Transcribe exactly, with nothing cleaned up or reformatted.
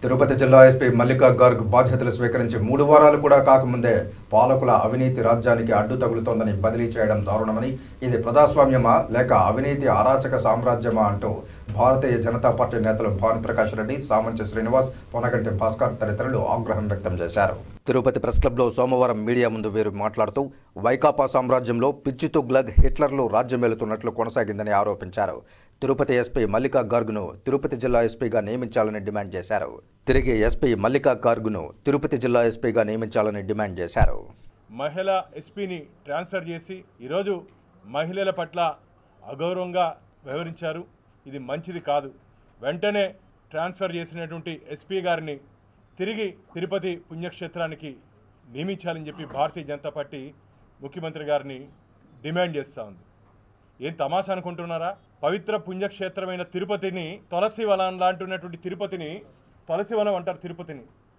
తిరుపతి జిల్లా ఎస్పీ మల్లికా గార్గ్ బాధ్యతలు స్వీకరించి మూడు వారాలు కూడా కాకముందే పాలకుల అవినీతి రాజ్యానికి అడ్డు తగులుతోందని బదిలీ చేయడం దారుణమని, ఇది ప్రజాస్వామ్యమా లేక అవినీతి అరాచక సామ్రాజ్యమా అంటూ భారతీయ జనతా పార్టీ నేతలు భానుప్రకాష్ రెడ్డి, సామంచి శ్రీనివాస్, పొనగంటి భాస్కర్ తదితరులు ఆగ్రహం వ్యక్తం చేశారు. తిరుపతి ప్రెస్ క్లబ్లో సోమవారం మీడియా ముందు వీరు మాట్లాడుతూ వైకాపా సామ్రాజ్యంలో పిచ్చి తుగ్లక్, హిట్లర్లు రాజ్యమేలుతున్నట్లు కొనసాగిందని ఆరోపించారు. తిరుపతి ఎస్పీ మల్లికా గార్గ్ను తిరుపతి జిల్లా ఎస్పీగా నియమించాలని డిమాండ్ చేశారు. తిరిగి ఎస్పీ మల్లికా గార్గ్ను తిరుపతి జిల్లా ఎస్పీగా నియమించాలని డిమాండ్ చేశారు. మహిళా ఎస్పీని ట్రాన్స్ఫర్ చేసి ఈరోజు మహిళల పట్ల అగౌరవంగా వ్యవహరించారు. ఇది మంచిది కాదు. వెంటనే ట్రాన్స్ఫర్ చేసినటువంటి ఎస్పీ గారిని తిరిగి తిరుపతి పుణ్యక్షేత్రానికి నియమించాలని చెప్పి భారతీయ జనతా పార్టీ ముఖ్యమంత్రి గారిని డిమాండ్ చేస్తూ ఉంది. ఏం తమాషా అనుకుంటున్నారా? పవిత్ర పుణ్యక్షేత్రమైన తిరుపతిని, తులసి వనం లాంటినటువంటి తిరుపతిని, తులసి వనం అంటారు తిరుపతిని,